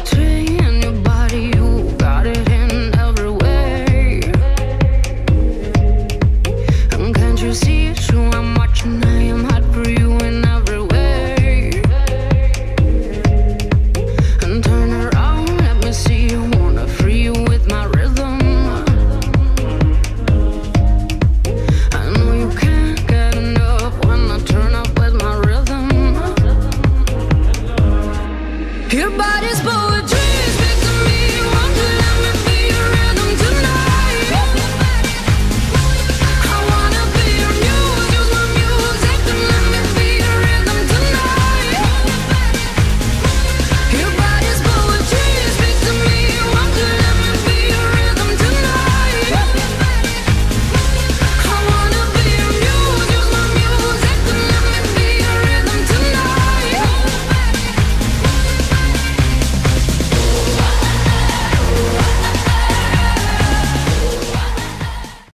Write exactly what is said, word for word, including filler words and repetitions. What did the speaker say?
poetry in your body, you got it in every way. And can't you see it's true? I'm watching, I am hot for you in every way. And turn around, let me see you. Wanna free you with my rhythm. I know you can't get enough when I turn up with my rhythm. Your body's poetry.